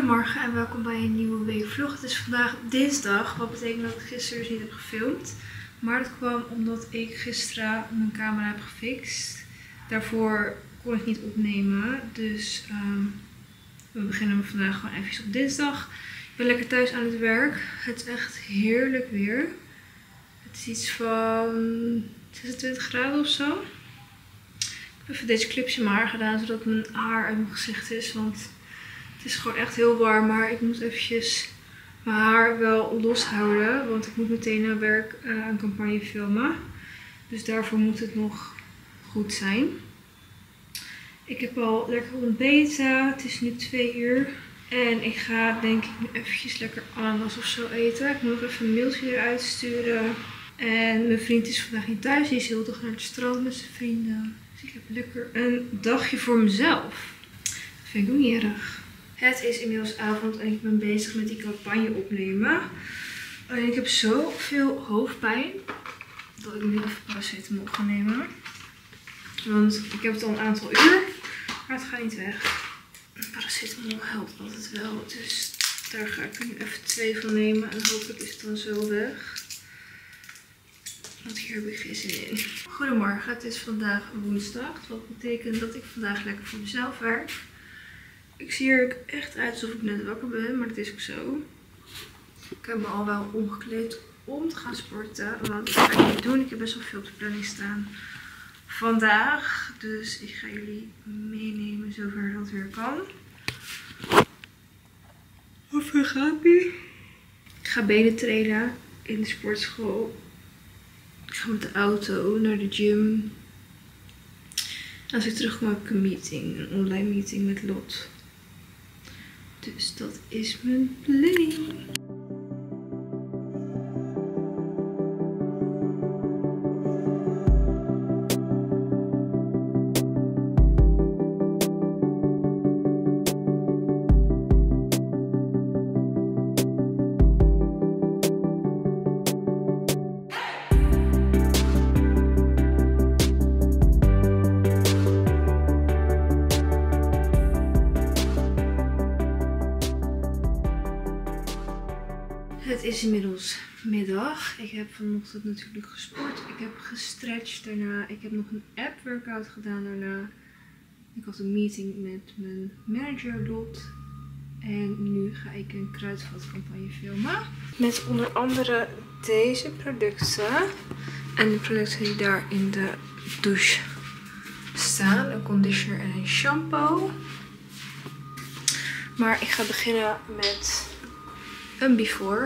Goedemorgen en welkom bij een nieuwe weekvlog. Het is vandaag dinsdag, wat betekent dat ik gisteren dus niet heb gefilmd. Maar dat kwam omdat ik gisteren mijn camera heb gefixt. Daarvoor kon ik niet opnemen, dus we beginnen vandaag gewoon even op dinsdag. Ik ben lekker thuis aan het werk. Het is echt heerlijk weer. Het is iets van 26 graden of zo. Ik heb even deze clipjes in mijn haar gedaan, zodat mijn haar uit mijn gezicht is, want het is gewoon echt heel warm. Maar ik moet eventjes mijn haar wel los houden, want ik moet meteen naar werk een campagne filmen. Dus daarvoor moet het nog goed zijn. Ik heb al lekker ontbeten. Het is nu 2 uur. En ik ga denk ik nu eventjes lekker ananas of zo eten. Ik moet nog even een mailtje eruit sturen. En mijn vriend is vandaag niet thuis. Die is heel toch naar het strand met zijn vrienden. Dus ik heb lekker een dagje voor mezelf. Dat vind ik ook niet erg. Het is inmiddels avond en ik ben bezig met die campagne opnemen. En ik heb zoveel hoofdpijn dat ik nu even paracetamol ga nemen. Want ik heb het al een aantal uur, maar het gaat niet weg. Paracetamol helpt altijd wel, dus daar ga ik er nu even 2 van nemen. En hopelijk is het dan zo weg. Want hier heb ik geen zin in. Goedemorgen, het is vandaag woensdag. Wat betekent dat ik vandaag lekker voor mezelf werk. Ik zie er echt uit alsof ik net wakker ben, maar dat is ook zo. Ik heb me al wel omgekleed om te gaan sporten. Want dat ga ik niet doen. Ik heb best wel veel op de planning staan vandaag. Dus ik ga jullie meenemen zover dat weer kan. Hoe ver gaat die? Ik ga benen trainen in de sportschool. Ik ga met de auto naar de gym. En als ik terugkom heb ik een meeting. Een online meeting met Lot. Dus dat is mijn planning. Het is inmiddels middag. Ik heb vanochtend natuurlijk gesport. Ik heb gestretched daarna. Ik heb nog een app workout gedaan daarna. Ik had een meeting met mijn manager Lot. En nu ga ik een kruidvatcampagne filmen. Met onder andere deze producten. En de producten die daar in de douche staan. Een conditioner en een shampoo. Maar ik ga beginnen met een before.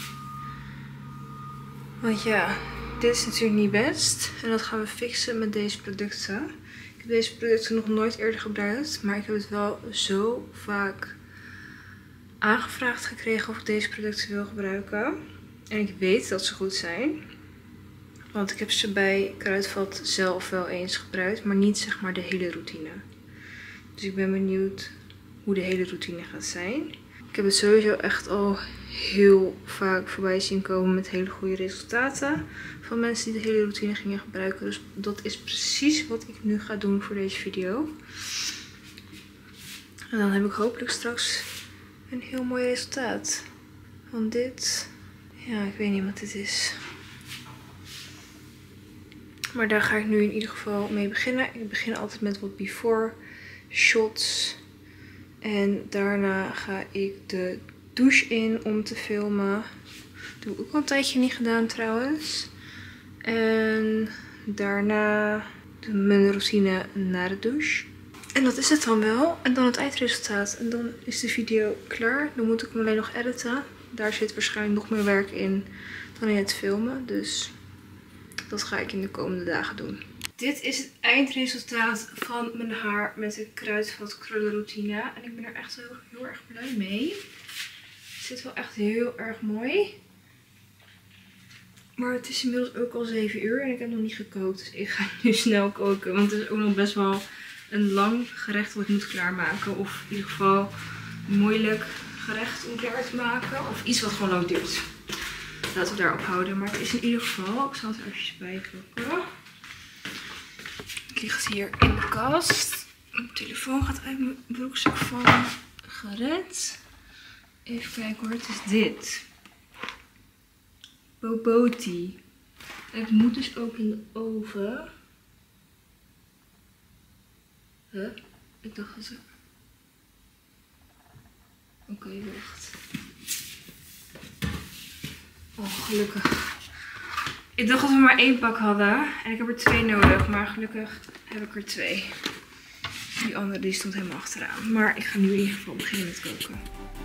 Want ja, dit is natuurlijk niet best. En dat gaan we fixen met deze producten. Ik heb deze producten nog nooit eerder gebruikt. Maar ik heb het wel zo vaak aangevraagd gekregen of ik deze producten wil gebruiken. En ik weet dat ze goed zijn. Want ik heb ze bij Kruidvat zelf wel eens gebruikt. Maar niet zeg maar de hele routine. Dus ik ben benieuwd hoe de hele routine gaat zijn. Ik heb het sowieso echt al heel vaak voorbij zien komen met hele goede resultaten. Van mensen die de hele routine gingen gebruiken. Dus dat is precies wat ik nu ga doen voor deze video. En dan heb ik hopelijk straks een heel mooi resultaat. Want dit, ja, ik weet niet wat dit is. Maar daar ga ik nu in ieder geval mee beginnen. Ik begin altijd met wat before shots. En daarna ga ik de douche in om te filmen. Dat heb ik ook al een tijdje niet gedaan trouwens. En daarna mijn routine na de douche. En dat is het dan wel. En dan het eindresultaat. En dan is de video klaar. Dan moet ik hem alleen nog editen. Daar zit waarschijnlijk nog meer werk in dan in het filmen. Dus dat ga ik in de komende dagen doen. Dit is het eindresultaat van mijn haar met de Kruidvat krullenroutine. En ik ben er echt heel erg blij mee. Het zit wel echt heel erg mooi. Maar het is inmiddels ook al 7 uur en ik heb nog niet gekookt. Dus ik ga nu snel koken. Want het is ook nog best wel een lang gerecht wat ik moet klaarmaken. Of in ieder geval een moeilijk gerecht om klaar te maken. Of iets wat gewoon lang duurt. Laten we daarop houden. Maar het is in ieder geval, ik zal het er eventjes bij koken. Ik ligt hier in de kast. Mijn telefoon gaat uit mijn broekzak vallen. Gered. Even kijken hoor, het is dit. Boboti. Het moet dus ook in de oven. Huh? Ik dacht dat ze... Oké, wacht. Oh, gelukkig. Ik dacht dat we maar 1 pak hadden. En ik heb er 2 nodig. Maar gelukkig heb ik er 2. Die andere die stond helemaal achteraan. Maar ik ga nu in ieder geval beginnen met koken.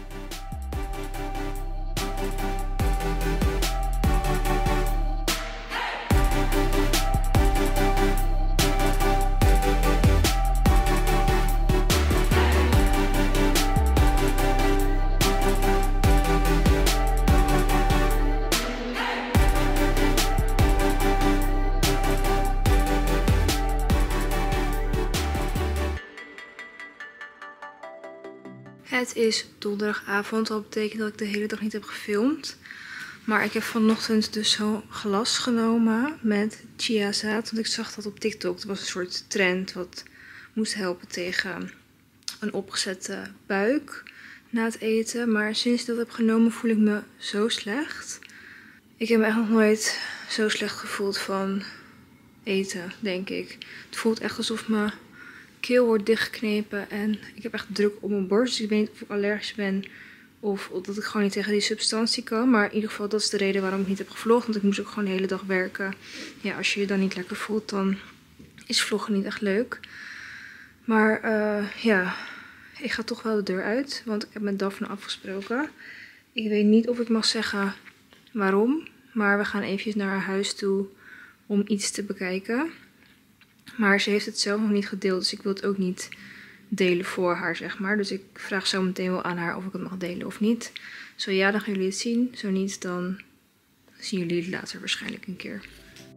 Het is donderdagavond, dat betekent dat ik de hele dag niet heb gefilmd. Maar ik heb vanochtend dus zo'n glas genomen met chiazaad. Want ik zag dat op TikTok. Het was een soort trend wat moest helpen tegen een opgezette buik na het eten. Maar sinds ik dat heb genomen voel ik me zo slecht. Ik heb me echt nog nooit zo slecht gevoeld van eten, denk ik. Het voelt echt alsof mijn keel wordt dichtgeknepen en ik heb echt druk op mijn borst. Dus ik weet niet of ik allergisch ben of dat ik gewoon niet tegen die substantie kan. Maar in ieder geval, dat is de reden waarom ik niet heb gevlogd. Want ik moest ook gewoon de hele dag werken. Ja, als je je dan niet lekker voelt, dan is vloggen niet echt leuk. Maar ja, ik ga toch wel de deur uit. Want ik heb met Daphne afgesproken. Ik weet niet of ik mag zeggen waarom. Maar we gaan eventjes naar haar huis toe om iets te bekijken. Maar ze heeft het zelf nog niet gedeeld, dus ik wil het ook niet delen voor haar, zeg maar. Dus ik vraag zo meteen wel aan haar of ik het mag delen of niet. Zo ja, dan gaan jullie het zien. Zo niet, dan zien jullie het later waarschijnlijk een keer.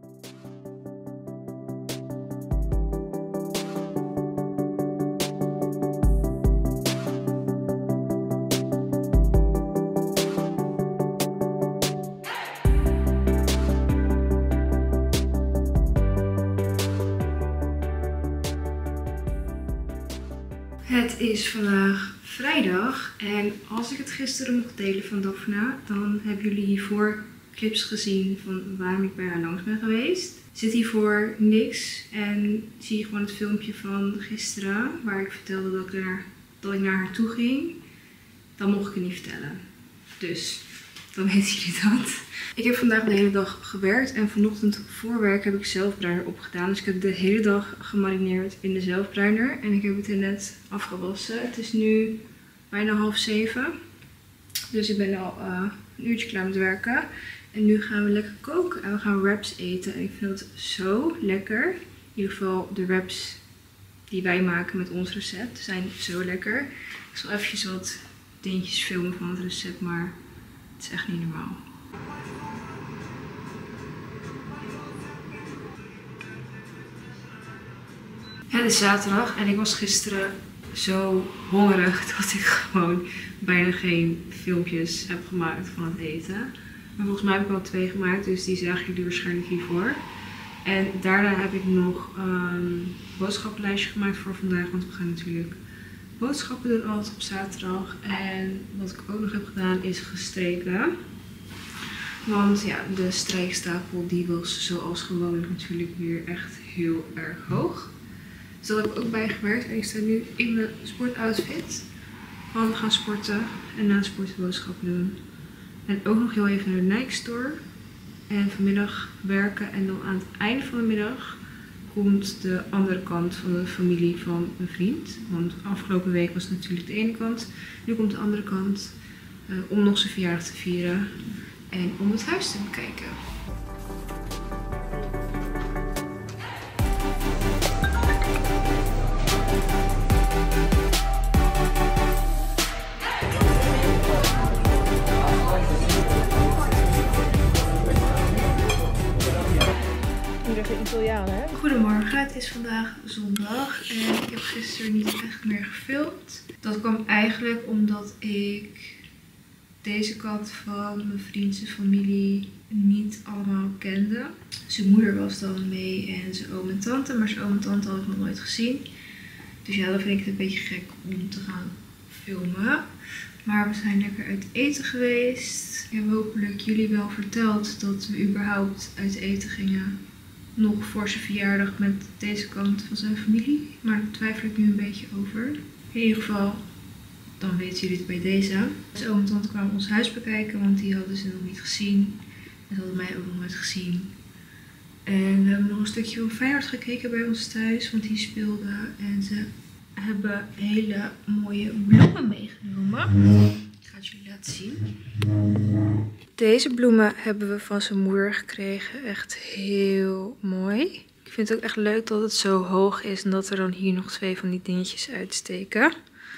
Het is vandaag vrijdag en als ik het gisteren mocht delen van Daphne, dan hebben jullie hiervoor clips gezien van waarom ik bij haar langs ben geweest. Zit hiervoor niks en zie je gewoon het filmpje van gisteren waar ik vertelde dat ik naar haar toe ging. Dan mocht ik het niet vertellen. Dus dan weten jullie dat. Ik heb vandaag de hele dag gewerkt en vanochtend voor werk heb ik zelfbruiner opgedaan. Dus ik heb de hele dag gemarineerd in de zelfbruiner. En ik heb het er net afgewassen. Het is nu bijna 6:30. Dus ik ben al een uurtje klaar met werken. En nu gaan we lekker koken en we gaan wraps eten. En ik vind het zo lekker. In ieder geval de wraps die wij maken met ons recept zijn zo lekker. Ik zal eventjes wat dingetjes filmen van het recept, maar het is echt niet normaal. Het is zaterdag en ik was gisteren zo hongerig dat ik gewoon bijna geen filmpjes heb gemaakt van het eten. Maar volgens mij heb ik al 2 gemaakt, dus die zagen jullie waarschijnlijk hiervoor. En daarna heb ik nog een boodschappenlijstje gemaakt voor vandaag, want we gaan natuurlijk boodschappen doen altijd op zaterdag. En wat ik ook nog heb gedaan is gestreken. Want ja, de strijkstapel die was zoals gewoonlijk natuurlijk weer echt heel erg hoog. Dus dat heb ik ook bijgewerkt. En ik sta nu in mijn sportoutfit. Want we gaan sporten en na het sporten boodschappen doen. En ook nog heel even naar de Nike Store. En vanmiddag werken. En dan aan het einde van de middag komt de andere kant van de familie van mijn vriend. Want afgelopen week was het natuurlijk de ene kant. Nu komt de andere kant om nog zijn verjaardag te vieren. En om het huis te bekijken. Goedemorgen, het is vandaag zondag en ik heb gisteren niet echt meer gefilmd. Dat kwam eigenlijk omdat ik deze kant van mijn vriendse familie niet allemaal kende. Zijn moeder was dan mee en zijn oom en tante, maar zijn oom en tante had ik nog nooit gezien. Dus ja, dan vind ik het een beetje gek om te gaan filmen. Maar we zijn lekker uit eten geweest. Ik heb hopelijk jullie wel verteld dat we überhaupt uit eten gingen. Nog voor zijn verjaardag met deze kant van zijn familie. Maar daar twijfel ik nu een beetje over. In ieder geval, dan weten jullie het bij deze. Dus oom en tante kwamen ons huis bekijken, want die hadden ze nog niet gezien. En ze hadden mij ook nog nooit gezien. En we hebben nog een stukje van Feyenoord gekeken bij ons thuis, want die speelde. En ze hebben hele mooie bloemen meegenomen. Ik ga het jullie laten zien. Deze bloemen hebben we van zijn moeder gekregen. Echt heel mooi. Ik vind het ook echt leuk dat het zo hoog is en dat er dan hier nog 2 van die dingetjes uitsteken.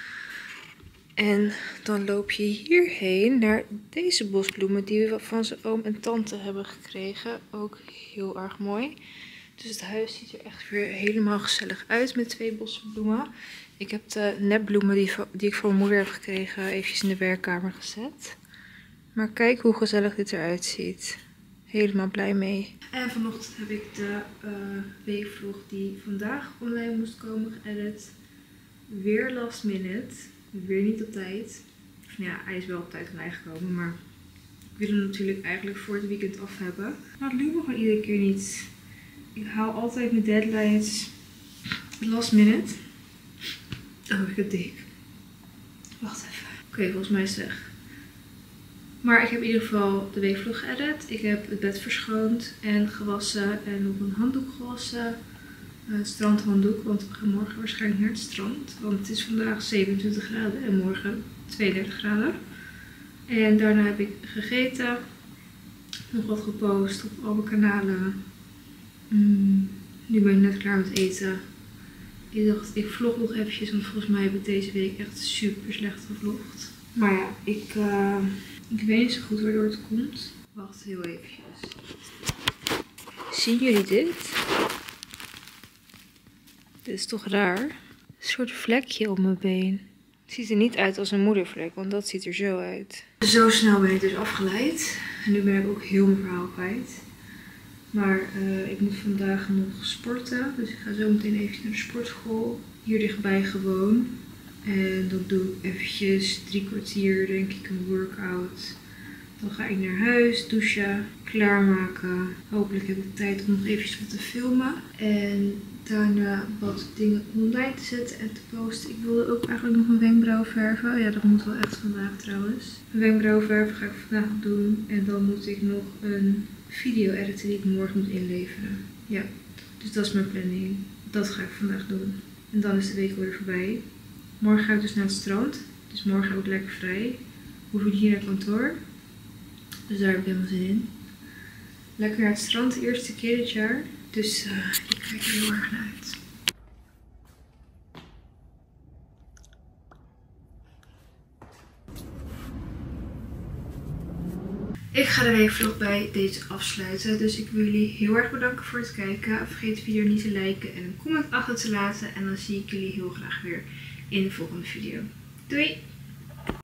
En dan loop je hierheen naar deze bosbloemen die we van zijn oom en tante hebben gekregen. Ook heel erg mooi. Dus het huis ziet er echt weer helemaal gezellig uit met 2 bosbloemen. Ik heb de nepbloemen die ik van mijn moeder heb gekregen eventjes in de werkkamer gezet. Maar kijk hoe gezellig dit eruit ziet. Helemaal blij mee. En vanochtend heb ik de weekvlog die vandaag online moest komen geëdit. Weer last minute. Weer niet op tijd. Of ja, hij is wel op tijd online gekomen, maar ik wil hem natuurlijk eigenlijk voor het weekend af hebben. Maar het lukt me gewoon iedere keer niet. Ik haal altijd mijn deadlines last minute. Oh, ik heb dik. Wacht even. Oké, volgens mij is het weg. Maar ik heb in ieder geval de weekvlog geëdit. Ik heb het bed verschoond en gewassen en op een handdoek gewassen. Het strandhanddoek, want we gaan morgen waarschijnlijk naar het strand. Want het is vandaag 27 graden en morgen 32 graden. En daarna heb ik gegeten. Nog wat gepost op alle kanalen. Nu ben ik net klaar met eten. Ik dacht, ik vlog nog eventjes, want volgens mij heb ik deze week echt super slecht gevlogd. Maar ja, ik weet niet zo goed waardoor het komt. Wacht heel eventjes. Zien jullie dit? Dit is toch raar? Een soort vlekje op mijn been. Het ziet er niet uit als een moedervlek, want dat ziet er zo uit. Zo snel ben ik dus afgeleid. En nu ben ik ook heel mijn verhaal kwijt. Maar ik moet vandaag nog sporten. Dus ik ga zo meteen even naar de sportschool. Hier dichtbij gewoon. En dan doe ik eventjes 3 kwartier, denk ik, een workout. Dan ga ik naar huis, douchen, klaarmaken. Hopelijk heb ik tijd om nog eventjes wat te filmen. En daarna wat dingen online te zetten en te posten. Ik wilde ook eigenlijk nog mijn wenkbrauw verven. Ja, dat moet wel echt vandaag trouwens. Mijn wenkbrauw verven ga ik vandaag doen. En dan moet ik nog een video editen die ik morgen moet inleveren. Ja, dus dat is mijn planning. Dat ga ik vandaag doen. En dan is de week weer voorbij. Morgen ga ik dus naar het strand. Dus morgen heb ik lekker vrij. Hoef ik hier naar kantoor. Dus daar heb ik helemaal zin in. Lekker naar het strand de eerste keer dit jaar. Dus ik kijk er heel erg naar uit. Ik ga de weekvlog bij deze afsluiten. Dus ik wil jullie heel erg bedanken voor het kijken. Vergeet de video niet te liken en een comment achter te laten. En dan zie ik jullie heel graag weer in de volgende video. Doei!